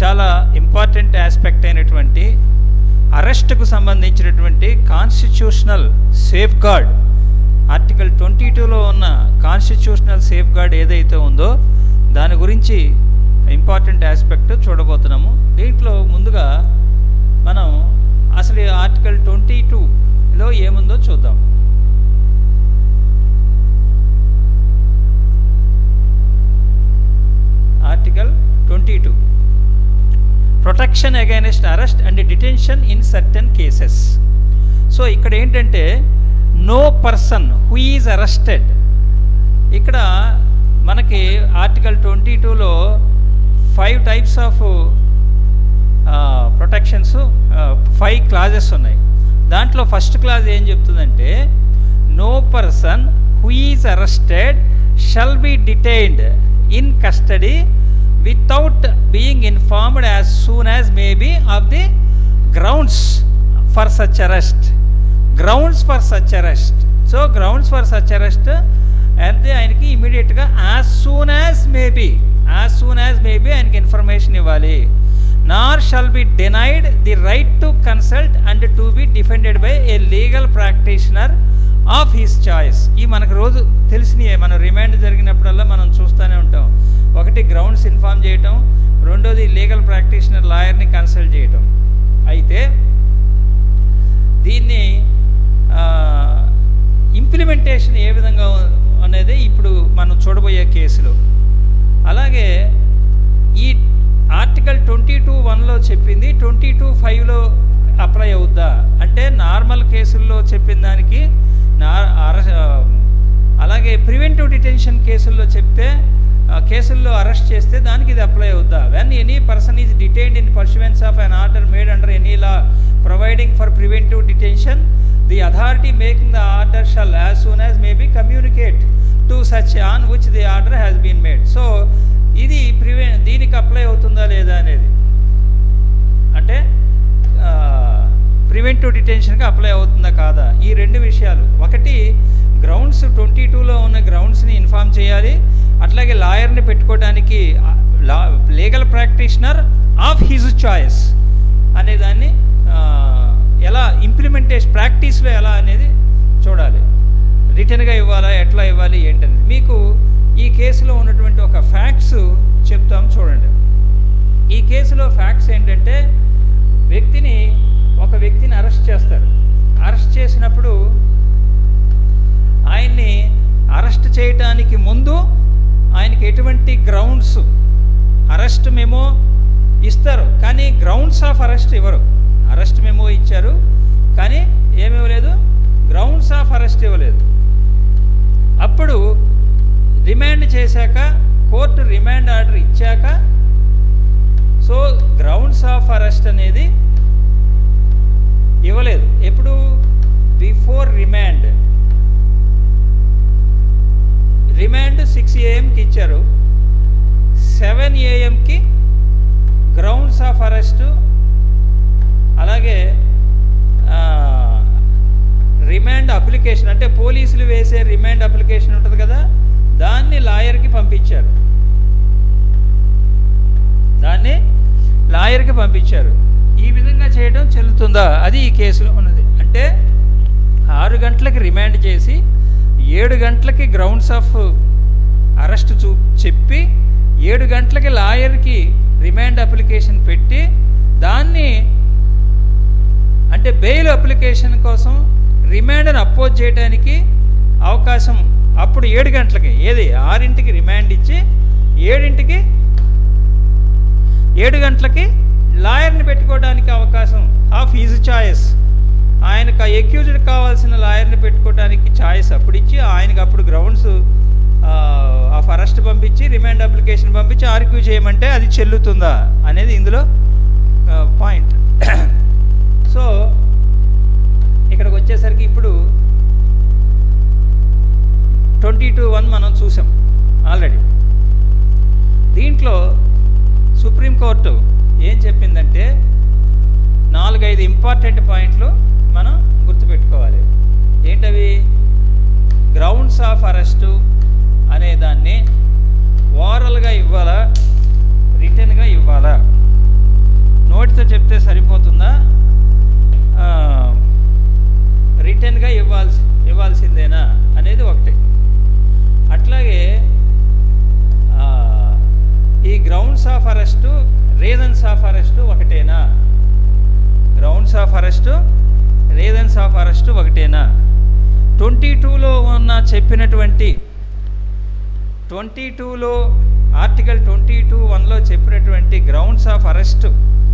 చాలా important aspect అయినటువంటి అరెస్ట్కు సంబంధించినటువంటి కాన్స్టిట్యూషనల్ సేఫ్ గార్డ్, ఆర్టికల్ 22లో ఉన్న కాన్స్టిట్యూషనల్ సేఫ్ గార్డ్ ఏదైతే ఉందో దాని గురించి ఇంపార్టెంట్ ఆస్పెక్ట్ చూడబోతున్నాము. దీంట్లో ముందుగా మనం అసలు ఆర్టికల్ 22లో ఏముందో చూద్దాం. Article 22 protection against arrest and detention in certain cases. So ఇక్కడ ఏంటంటే no person who is arrested, ఇక్కడ మనకి ఆర్టికల్ 22లో 5 టైప్స్ ఆఫ్ ప్రొటెక్షన్స్, 5 క్లాజెస్ ఉన్నాయి. దాంట్లో ఫస్ట్ క్లాజ్ ఏం చెప్తుందంటే no person who is arrested shall be detained in custody without being informed as soon as may be of the grounds for such arrest. Grounds for such arrest. So grounds for such arrest and ఆయనకి ఇమీడియట్గా as soon as may be ఆయనకి information ఇవ్వాలి. nor shall be denied the right to consult and to be defended by a legal practitioner of his choice. ఈ మనకు రోజు తెలిసినయే, మనం remand జరిగినప్పుడల్లా మనం చూస్తూనే ఉంటాం. ఒకటి గ్రౌండ్స్ ఇన్ఫార్మ్ చేయటం, రెండోది లీగల్ ప్రాక్టీషనర్ లాయర్ని కన్సల్ట్ చేయటం. అయితే దీన్ని ఇంప్లిమెంటేషన్ ఏ విధంగా అనేది ఇప్పుడు మనం చూడబోయే కేసులు. అలాగే ఈ ఆర్టికల్ 22(1)లో చెప్పింది 22(5)లో అప్లై అవుద్దా అంటే నార్మల్ కేసుల్లో చెప్పిన దానికి అలాగే ప్రివెంటివ్ డిటెన్షన్ కేసుల్లో చెప్తే కేసుల్లో అరెస్ట్ చేస్తే దానికి ఇది అప్లై అవుద్దా. When any person is detained in pursuance of an order made under any law providing for preventive detention the authority making the order shall as soon as may be communicate to such on which the order has been made. So ఇది దీనికి apply అవుతుందా లేదా అనేది, అంటే preventive డిటెన్షన్కి apply అవుతుందా కాదా, ఈ 2 విషయాలు. ఒకటి గ్రౌండ్స్ 22లో ఉన్న గ్రౌండ్స్ని ఇన్ఫార్మ్ చేయాలి, అట్లాగే లాయర్ని పెట్టుకోవడానికి legal practitioner of his choice అనే దాన్ని ఎలా ఇంప్లిమెంటేషన్ ప్రాక్టీస్లో ఎలా అనేది చూడాలి. రిటర్న్గా ఇవ్వాలా, ఎట్లా ఇవ్వాలి ఏంటనేది. మీకు ఈ కేసులో ఉన్నటువంటి ఒక ఫ్యాక్ట్స్ చెప్తాం చూడండి. ఈ కేసులో ఫ్యాక్ట్స్ ఏంటంటే ఒక వ్యక్తిని అరెస్ట్ చేస్తారు. అరెస్ట్ చేసినప్పుడు ఆయన్ని అరెస్ట్ చేయటానికి ముందు ఆయనకి ఎటువంటి గ్రౌండ్స్, అరెస్ట్ మెమో ఇస్తారు కానీ గ్రౌండ్స్ ఆఫ్ అరెస్ట్ ఇవ్వరు. అరెస్ట్ మెమో ఇచ్చారు కానీ ఏమివ్వలేదు, గ్రౌండ్స్ ఆఫ్ అరెస్ట్ ఇవ్వలేదు. అప్పుడు రిమాండ్ చేశాక, కోర్టు రిమాండ్ ఆర్డర్ ఇచ్చాక, సో గ్రౌండ్స్ ఆఫ్ అరెస్ట్ అనేది ఇవ్వలేదు. ఎప్పుడు బిఫోర్ రిమాండ్ 6 AM ఇచ్చారు, 7 AM గ్రౌండ్స్ ఆఫ్ అరెస్టు, అలాగే రిమాండ్ అప్లికేషన్ అంటే పోలీసులు వేసే రిమాండ్ అప్లికేషన్ ఉంటుంది కదా, దాన్ని లాయర్కి పంపించారు. ఈ విధంగా చేయడం చెల్లుతుందా, అది ఈ కేసులో ఉన్నది. అంటే 6 గంటలకి రిమాండ్ చేసి 7 గంటలకి గ్రౌండ్స్ ఆఫ్ అరెస్ట్ చెప్పి 7 గంటలకి లాయర్కి రిమాండ్ అప్లికేషన్ పెట్టి దాన్ని అంటే బెయిల్ అప్లికేషన్ కోసం రిమాండ్ని అపోజ్ చేయడానికి అవకాశం. అప్పుడు 7 గంటలకి 6ంటికి రిమాండ్ ఇచ్చి 7 గంటలకి లాయర్ని పెట్టుకోవడానికి అవకాశం ఆఫ్ హిజ్ చాయిస్. ఆయనకు ఎక్యూజ్డ్ కావాల్సిన లాయర్ని పెట్టుకోవడానికి ఛాయిస్ అప్పుడు ఇచ్చి ఆయనకు అప్పుడు గ్రౌండ్స్ ఆఫ్ అరెస్ట్ పంపించి రిమాండ్ అప్లికేషన్ పంపించి ఆర్గ్యూ చేయమంటే అది చెల్లుతుందా అనేది ఇందులో పాయింట్. సో ఇక్కడికి వచ్చేసరికి ఇప్పుడు 22(1) మనం చూసాం ఆల్రెడీ. దీంట్లో సుప్రీంకోర్టు ఏం చెప్పిందంటే 4-5 ఇంపార్టెంట్ పాయింట్లు మనం గుర్తుపెట్టుకోవాలి. ఏంటవి? గ్రౌండ్స్ ఆఫ్ అరెస్టు అనేదాన్ని ఓరల్గా ఇవ్వాలా, రిటర్న్గా ఇవ్వాలా ఆఫ్ అరెస్ట్ ఒకటేనా? 22లో ఉన్న చెప్పినటువంటి 22లో ఆర్టికల్ 22(1)లో చెప్పినటువంటి గ్రౌండ్స్ ఆఫ్ అరెస్ట్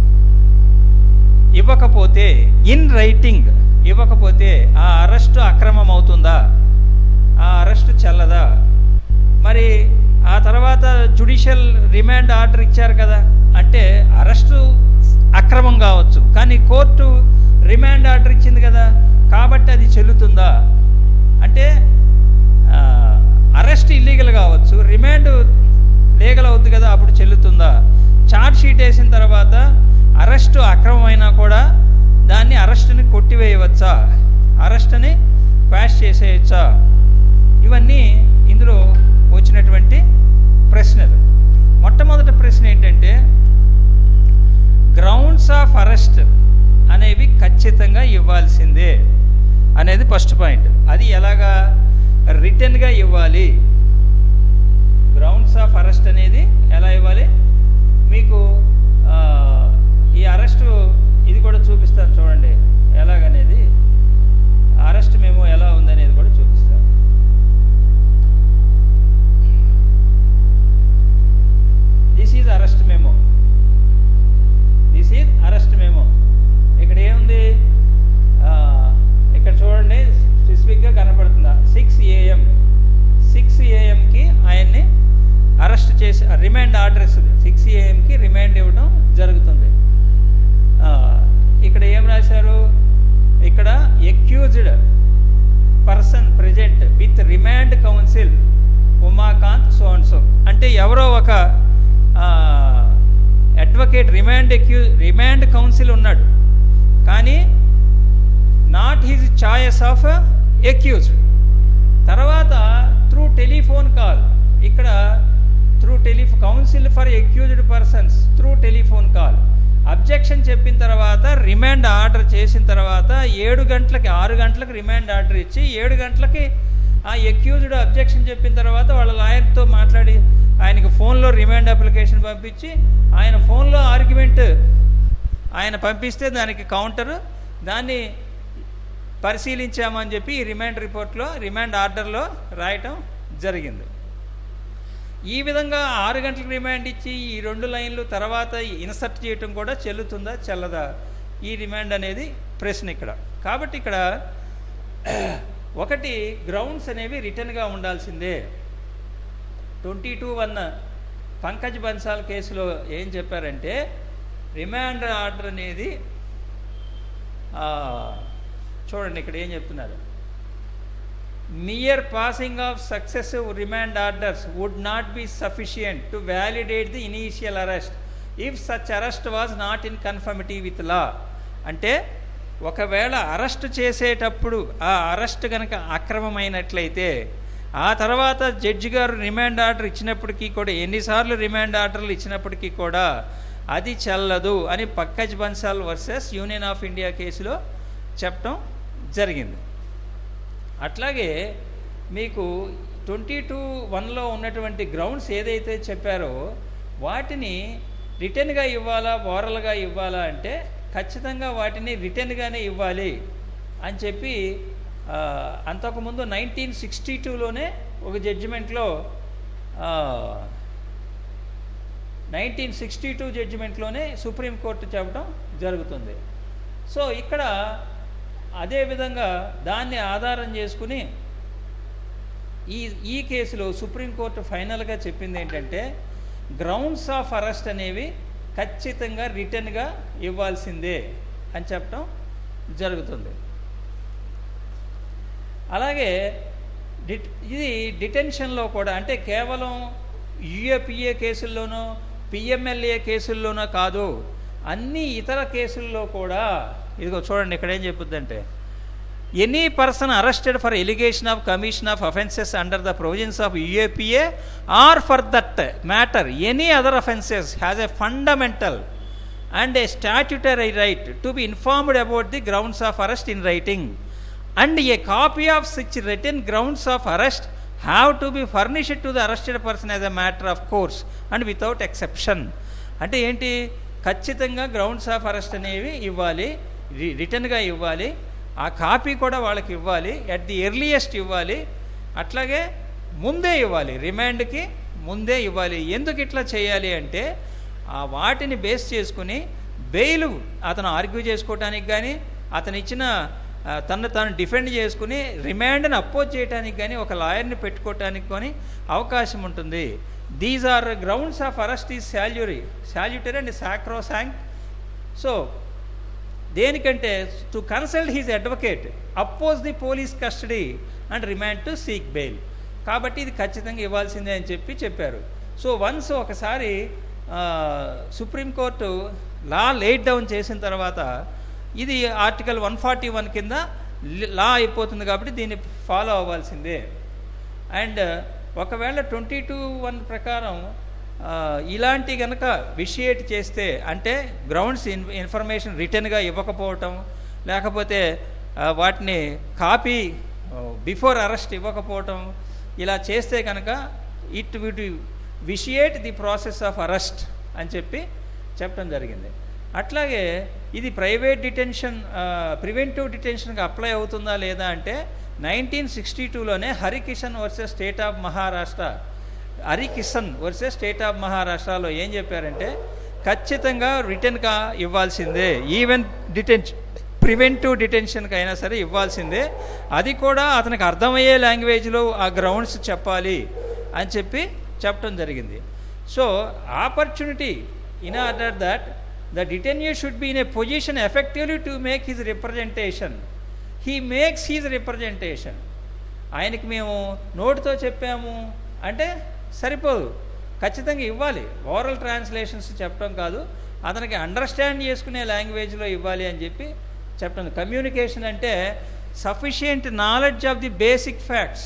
ఇవ్వకపోతే, ఇన్ రైటింగ్ ఇవ్వకపోతే ఆ అరెస్టు అక్రమం అవుతుందా? ఆ అరెస్టు చెల్లదా? మరి ఆ తర్వాత జ్యుడిషియల్ రిమాండ్ ఆర్డర్ ఇచ్చారు కదా, అంటే అరెస్టు అక్రమం కావచ్చు, కానీ కోర్టు రిమాండ్ ఆర్డర్ ఇచ్చింది కదా, కాబట్టి అది చెల్లుతుందా? అంటే అరెస్ట్ ఇల్లీగల్ కావచ్చు, రిమాండ్ లీగల్ అవుతుంది కదా, అప్పుడు చెల్లుతుందా? ఛార్జ్ షీట్ వేసిన తర్వాత అరెస్టు అక్రమమైనా కూడా దాన్ని అరెస్టుని కొట్టివేయవచ్చా? అరెస్టుని క్వాష్ చేసేయచ్చా? ఇవన్నీ ఇందులో వచ్చినటువంటి ప్రశ్నలు. మొట్టమొదటి ప్రశ్న ఏంటంటే, గ్రౌండ్స్ ఆఫ్ అరెస్ట్ అనేవి ఖచ్చితంగా ఇవ్వాల్సిందే అనేది ఫస్ట్ పాయింట్. అది ఎలాగా? రిటర్న్గా ఇవ్వాలి. గ్రౌండ్స్ ఆఫ్ అరెస్ట్ అనేది ఎలా ఇవ్వాలి? మీకు ఈ అరెస్టు ఇది కూడా చూపిస్తాను చూడండి, ఎలాగనేది అరెస్ట్ మేము ఎలా ఉందనేది కూడా చూపిస్తాను. This is arrest memo. This is arrest memo. ఇక్కడ ఏముంది? ఇక్కడ చూడండి, స్పెసిఫిక్గా కనపడుతుందా? 6 AM 6 AMకి ఆయన్ని అరెస్ట్ చేసి రిమాండ్ ఆర్డర్ ఇస్తుంది. 6 AMకి రిమాండ్ ఇవ్వడం జరుగుతుంది. ఇక్కడ ఏం రాశారు? ఇక్కడ accused person present with remand counsel Umakant సోన్సో. అంటే ఎవరో ఒక అడ్వకేట్ రిమాండ్ కౌన్సిల్ ఉన్నాడు, కానీ not his choice of accused. తర్వాత త్రూ టెలిఫోన్ కాల్, ఇక్కడ through counsel for accused persons through telephone call objection చెప్పిన తర్వాత, రిమాండ్ ఆర్డర్ చేసిన తర్వాత 6 గంటలకి రిమాండ్ ఆర్డర్ ఇచ్చి 7 గంటలకి ఆ ఎక్యూజ్డ్ అబ్జెక్షన్ చెప్పిన తర్వాత వాళ్ళ లాయర్తో మాట్లాడి ఆయనకి ఫోన్లో రిమాండ్ అప్లికేషన్ పంపించి, ఆయన ఫోన్లో ఆర్గ్యుమెంట్ ఆయన పంపిస్తే దానికి కౌంటరు, దాన్ని పరిశీలించామని చెప్పి ఈ రిమాండ్ ఆర్డర్లో రాయటం జరిగింది. ఈ విధంగా 6 గంటలకు రిమాండ్ ఇచ్చి ఈ 2 లైన్లు తర్వాత ఇన్సర్ట్ చేయటం కూడా చెల్లుతుందా చెల్లదా? ఈ రిమాండ్ అనేది ప్రశ్న ఇక్కడ. కాబట్టి ఇక్కడ ఒకటి, గ్రౌండ్స్ అనేవి రిటర్న్గా ఉండాల్సిందే. 22(1) పంకజ్ బన్సాల్ కేసులో ఏం చెప్పారంటే, రిమాండ్ ఆర్డర్ అనేది చూడండి ఇక్కడ ఏం చెప్తున్నారు. mere passing of successive remand orders would not be sufficient to validate the initial arrest if such arrest was not in conformity with law. అంటే ఒకవేళ అరెస్ట్ చేసేటప్పుడు ఆ అరెస్ట్ కనుక అక్రమమైనట్లయితే, ఆ తర్వాత జడ్జి గారు రిమాండ్ ఆర్డర్ ఇచ్చినప్పటికీ కూడా, ఎన్నిసార్లు రిమాండ్ ఆర్డర్లు ఇచ్చినప్పటికీ కూడా అది చెల్లదు అని Pankaj Bansal versus union of India కేసులో చెప్పడం జరిగింది. అట్లాగే మీకు 22(1)లో ఉన్నటువంటి గ్రౌండ్స్ ఏదైతే చెప్పారో వాటిని రిటర్న్గా ఇవ్వాలా, ఓరల్గా ఇవ్వాలా అంటే ఖచ్చితంగా వాటిని రిటర్న్గానే ఇవ్వాలి అని చెప్పి అంతకుముందు 1962లోనే ఒక జడ్జిమెంట్లో 1962 జడ్జిమెంట్లోనే సుప్రీంకోర్టు చెప్పడం జరుగుతుంది. సో ఇక్కడ అదేవిధంగా దాన్ని ఆధారం చేసుకుని ఈ కేసులో సుప్రీంకోర్టు ఫైనల్గా చెప్పింది ఏంటంటే, గ్రౌండ్స్ ఆఫ్ అరెస్ట్ అనేవి ఖచ్చితంగా రిటర్న్గా ఇవ్వాల్సిందే అని చెప్పడం జరుగుతుంది. అలాగే ఇది డిటెన్షన్లో కూడా, అంటే కేవలం యూఏపీఏ కేసుల్లోనో పిఎంఎల్ఏ కేసుల్లోనో కాదు, అన్ని ఇతర కేసుల్లో కూడా ఇదిగో చూడండి ఇక్కడ ఏం చెప్పుద్దంటే, any person arrested for allegation of commission of offences under the provisions of UAPA or for that matter any other offences has a fundamental and a statutory right to be informed about the grounds of arrest in writing and a copy of such written grounds of arrest have to be furnished to the arrested person as a matter of course and without exception. అంటే ఏంటి, ఖచ్చితంగా grounds of arrest అనేవి ఇవ్వాలి, రిటర్న్గా ఇవ్వాలి. ఆ copy కూడా వాళ్ళకి ఇవ్వాలి, అట్ ది ఎర్లియస్ట్ ఇవ్వాలి, అట్లాగే ముందే ఇవ్వాలి, రిమాండ్కి ముందే ఇవ్వాలి. ఎందుకు ఇట్లా చేయాలి అంటే ఆ వాటిని బేస్ చేసుకుని బెయిల్ అతను ఆర్గ్యూ చేసుకోవడానికి కానీ, అతను ఇచ్చిన తను తాను డిఫెండ్ చేసుకుని రిమాండ్ని అపోజ్ చేయడానికి కానీ ఒక లాయర్ని పెట్టుకోవటానికి కానీ అవకాశం ఉంటుంది. These are grounds of arrest is salutary and sacrosanct. So దేనికంటే to consult his advocate, oppose the police custody and remand to seek bail. కాబట్టి ఇది ఖచ్చితంగా ఇవ్వాల్సిందే అని చెప్పారు. సో వన్స్ ఒకసారి సుప్రీంకోర్టు లా లేట్ డౌన్ చేసిన తర్వాత ఇది ఆర్టికల్ 141 కింద లా అయిపోతుంది కాబట్టి దీన్ని ఫాలో అవ్వాల్సిందే. అండ్ ఒకవేళ 22(1) ప్రకారం ఇలాంటి కనుక విషియేట్ చేస్తే, అంటే గ్రౌండ్స్ ఇన్ఫర్మేషన్ రిటర్న్గా ఇవ్వకపోవటం, లేకపోతే వాటిని కాపీ బిఫోర్ అరెస్ట్ ఇవ్వకపోవటం, ఇలా చేస్తే కనుక it would vitiate the process of arrest అని చెప్పడం జరిగింది. అట్లాగే ఇది ప్రైవేట్ డిటెన్షన్ ప్రివెంటివ్ డిటెన్షన్గా అప్లై అవుతుందా లేదా అంటే 1962లోనే Harikishan versus state of Maharashtra, Harikishan versus state of మహారాష్ట్రలో ఏం చెప్పారంటే ఖచ్చితంగా రిటర్న్గా ఇవ్వాల్సిందే, ఈవెన్ ప్రివెంటివ్ డిటెన్షన్కి అయినా సరే ఇవ్వాల్సిందే, అది కూడా అతనికి అర్థమయ్యే లాంగ్వేజ్లో ఆ గ్రౌండ్స్ చెప్పాలి అని చెప్పడం జరిగింది. So opportunity in order that the detainee should be in a position effectively to make his representation. He makes his representation. ఆయనకి మేము నోటుతో చెప్పాము అంటే సరిపోదు, ఖచ్చితంగా ఇవ్వాలి. ఓరల్ ట్రాన్స్లేషన్స్ చెప్పడం కాదు, అతనికి అండర్స్టాండ్ చేసుకునే లాంగ్వేజ్లో ఇవ్వాలి అని చెప్పడం. కమ్యూనికేషన్ అంటే sufficient knowledge of the basic facts.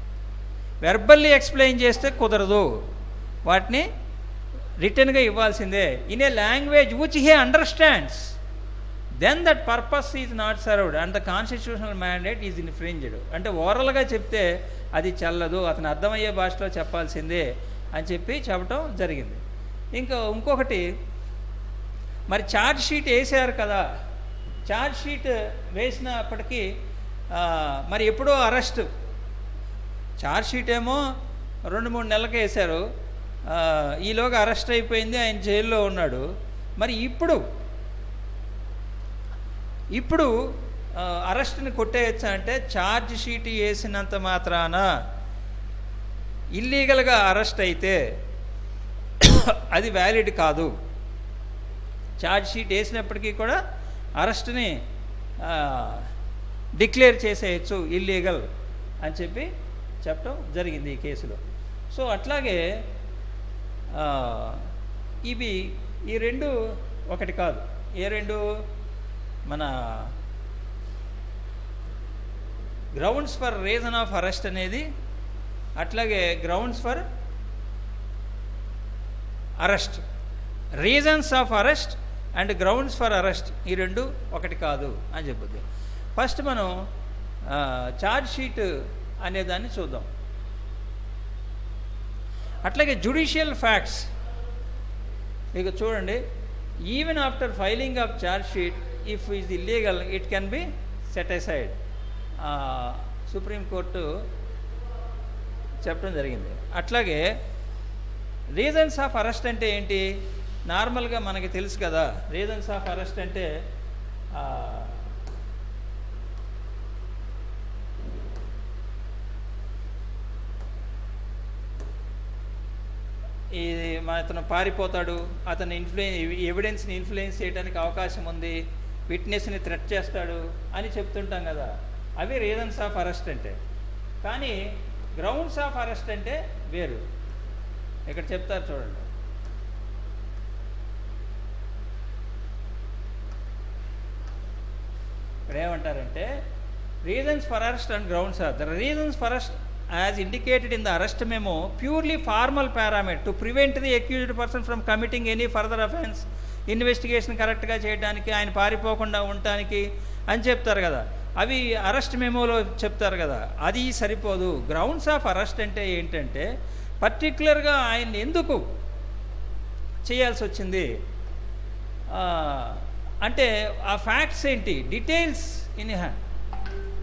Verbally explain చేస్తే కుదరదు, వాటిని రిటర్న్గా ఇవ్వాల్సిందే. In a language which he understands, then that purpose is not served and the constitutional mandate is infringed. అంటే ఓరల్గా చెప్తే అది చెల్లదు, అతను అర్థమయ్యే భాషలో చెప్పాల్సిందే అని చెప్పడం జరిగింది. ఇంకొకటి, మరి ఛార్జ్ షీట్ వేసారు కదా, ఛార్జ్ షీట్ వేసినప్పటికీ మరి ఎప్పుడో అరెస్ట్, ఛార్జ్ షీట్ ఏమో 2-3 నెలలకు వేశారు, ఈలోగా అరెస్ట్ అయిపోయింది, ఆయన జైల్లో ఉన్నాడు. మరి ఇప్పుడు అరెస్ట్ని కొట్టేయచ్చా అంటే ఛార్జ్ షీట్ వేసినంత మాత్రాన ఇల్లీగల్గా అరెస్ట్ అయితే అది వ్యాలిడ్ కాదు. ఛార్జ్ షీట్ వేసినప్పటికీ కూడా అరెస్ట్ని డిక్లేర్ చేసేయచ్చు ఇల్లీగల్ అని చెప్పడం జరిగింది ఈ కేసులో. సో అట్లాగే ఈ రెండు ఒకటి కాదు. ఏ రెండు? మన grounds for reason of arrest అనేది, అట్లాగే grounds for arrest, reasons of arrest and grounds for arrest, ఈ రెండు ఒకటి కాదు అని చెప్పుద్ది. ఫస్ట్ మనం ఛార్జ్ షీట్ అనేదాన్ని చూద్దాం. అట్లాగే జ్యుడిషియల్ ఫ్యాక్ట్స్ ఇక చూడండి. Even after filing of charge sheet if is illegal it can be set aside, supreme court చెప్పడం జరిగింది. అట్లాగే రీజన్స్ ఆఫ్ అరెస్ట్ అంటే ఏంటి? నార్మల్గా మనకి తెలుసు కదా, రీజన్స్ ఆఫ్ అరెస్ట్ అంటే ఇది అతను పారిపోతాడు, అతను ఎవిడెన్స్ని ఇన్ఫ్లుయెన్స్ చేయడానికి అవకాశం ఉంది, విట్నెస్ని థ్రెట్ చేస్తాడు అని చెప్తుంటాం కదా, అవి రీజన్స్ ఆఫ్ అరెస్ట్ అంటే. కానీ గ్రౌండ్స్ ఆఫ్ అరెస్ట్ అంటే వేరు. ఇక్కడ చెప్తారు చూడండి. ఇక్కడ ఏమంటారంటే reasons for arrest and grounds are the reasons for arrest as indicated in the arrest memo purely formal parameter to prevent the accused person from committing any further offense, investigation కరెక్ట్గా చేయడానికి, ఆయన పారిపోకుండా ఉండటానికి అని చెప్తారు కదా, అవి అరెస్ట్ మెమోలో చెప్తారు కదా, అది సరిపోదు. గ్రౌండ్స్ ఆఫ్ అరెస్ట్ అంటే ఏంటంటే పర్టిక్యులర్గా ఆయన ఎందుకు చేయాల్సి వచ్చింది అంటే ఆ ఫ్యాక్ట్స్ ఏంటి, details in hand.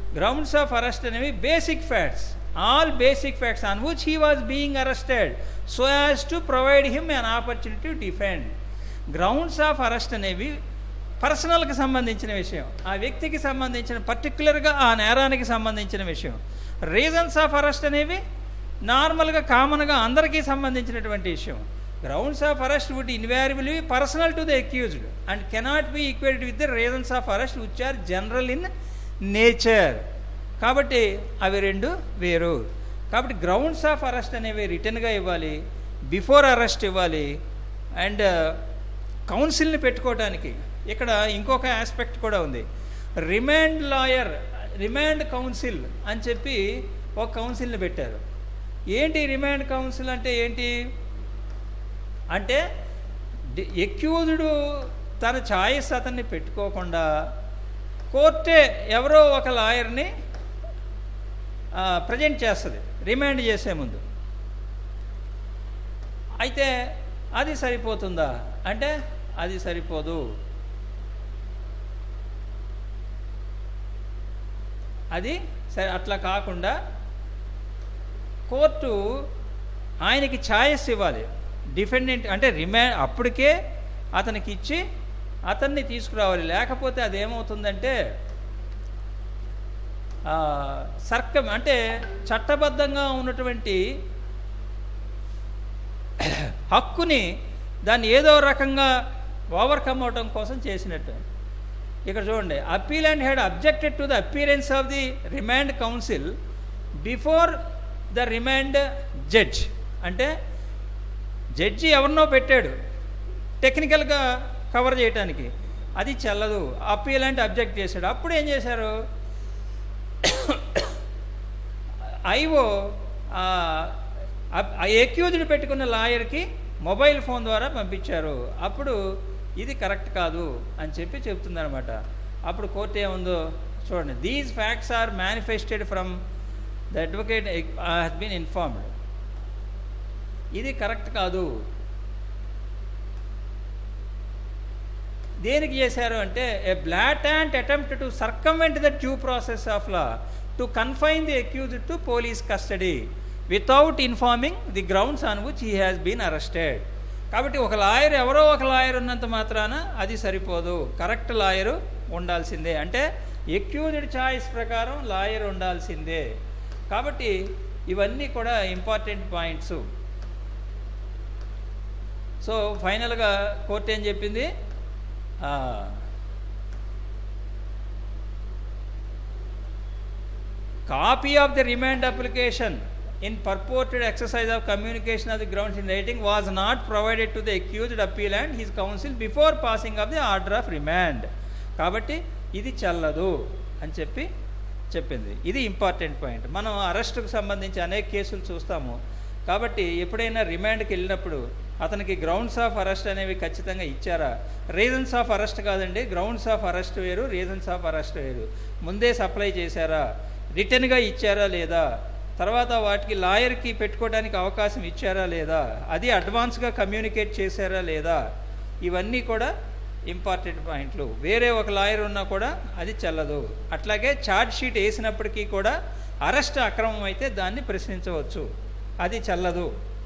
Grounds of arrest అనేవి basic facts, all basic facts on which he was being arrested so as to provide him an opportunity to defend. Grounds of arrest అనేవి పర్సనల్కి సంబంధించిన విషయం, ఆ వ్యక్తికి సంబంధించిన పర్టికులర్గా ఆ నేరానికి సంబంధించిన విషయం. రీజన్స్ ఆఫ్ అరెస్ట్ అనేవి నార్మల్గా కామన్గా అందరికీ సంబంధించినటువంటి విషయం. Grounds of arrest would invaluably personal to the accused and cannot be equated with the reasons of arrest which are general in nature. కాబట్టి అవి రెండు వేరు. కాబట్టి గ్రౌండ్స్ ఆఫ్ అరెస్ట్ అనేవి రిటర్న్గా ఇవ్వాలి, బిఫోర్ అరెస్ట్ ఇవ్వాలి, అండ్ కౌన్సిల్ని పెట్టుకోవడానికి ఇక్కడ ఇంకొక ఆస్పెక్ట్ కూడా ఉంది. రిమాండ్ లాయర్, రిమాండ్ కౌన్సిల్ అని చెప్పి ఒక కౌన్సిల్ని పెట్టారు. ఏంటి రిమాండ్ కౌన్సిల్ అంటే ఏంటి అంటే, ఎక్యూజ్డ్ తన ఛాయిస్ అతన్ని పెట్టుకోకుండా కోర్టే ఎవరో ఒక లాయర్ని ప్రజెంట్ చేస్తుంది రిమాండ్ చేసే ముందు. అయితే అది సరిపోతుందా అంటే అది సరిపోదు. అది అట్లా కాకుండా కోర్టు ఆయనకి ఛాయిస్ ఇవ్వాలి. డిఫెండెంట్ అంటే రిమాండ్ అప్పటికే అతనికి ఇచ్చి అతన్ని తీసుకురావాలి. లేకపోతే అదేమవుతుందంటే అంటే చట్టబద్ధంగా ఉన్నటువంటి హక్కుని దాన్ని ఏదో రకంగా ఓవర్కమ్ అవడం కోసం చేసినట్టు. ఇక్కడ చూడండి, appellant had objected to the appearance of the remand counsel before the remand judge. అంటే జడ్జి ఎవరినో పెట్టాడు టెక్నికల్గా కవర్ చేయడానికి, అది చెల్లదు. అప్పీలెంట్ అబ్జెక్ట్ చేశాడు. అప్పుడు ఏం చేశారు, ఐఓ ఎక్యూజ్డ్ పెట్టుకున్న లాయర్కి మొబైల్ ఫోన్ ద్వారా పంపించారు. అప్పుడు ఇది కరెక్ట్ కాదు అని చెప్పి చెప్తుందనమాట. అప్పుడు కోర్టు ఏముందో చూడండి, these facts are manifested from the advocate has been informed. ఇది కరెక్ట్ కాదు. దేనికి చేశారు అంటే, a blatant attempt to circumvent the due process of law to confine the accused to police custody without informing the grounds on which he has been arrested. కాబట్టి ఒక lawyer, ఎవరో ఒక lawyer ఉన్నంత మాత్రాన అది సరిపోదు, కరెక్ట్ లాయరు ఉండాల్సిందే. అంటే ఎక్యూజ్డ్ ఛాయిస్ ప్రకారం లాయర్ ఉండాల్సిందే. కాబట్టి ఇవన్నీ కూడా ఇంపార్టెంట్ పాయింట్స్. సో ఫైనల్గా కోర్టు ఏం చెప్పింది, copy of the remand application in purported exercise of communication of the grounds in writing was not provided to the accused appellant his counsel before passing of the order of remand. కాబట్టి ఇది చెల్లదు అని చెప్పింది. ఇది important point. మనం అరెస్టుకు సంబంధించి అనేక కేసులు చూస్తాము. కాబట్టి ఎప్పుడైనా రిమాండ్కి వెళ్ళినప్పుడు అతనికి గ్రౌండ్స్ ఆఫ్ అరెస్ట్ అనేవి ఖచ్చితంగా ఇచ్చారా, రీజన్స్ ఆఫ్ అరెస్ట్ కాదండి, గ్రౌండ్స్ ఆఫ్ అరెస్ట్ వేరు, రీజన్స్ ఆఫ్ అరెస్ట్ వేరు. ముందే సప్లై చేశారా, రిటర్న్గా ఇచ్చారా లేదా, తర్వాత వాటికి లాయర్కి పెట్టుకోవడానికి అవకాశం ఇచ్చారా లేదా, అది అడ్వాన్స్గా కమ్యూనికేట్ చేశారా లేదా, ఇవన్నీ కూడా ఇంపార్టెంట్ పాయింట్లు. వేరే ఒక లాయర్ ఉన్నా కూడా అది చెల్లదు. అట్లాగే ఛార్జ్ షీట్ వేసినప్పటికీ కూడా అరెస్ట్ అక్రమం అయితే దాన్ని ప్రశ్నించవచ్చు, అది చెల్లదు.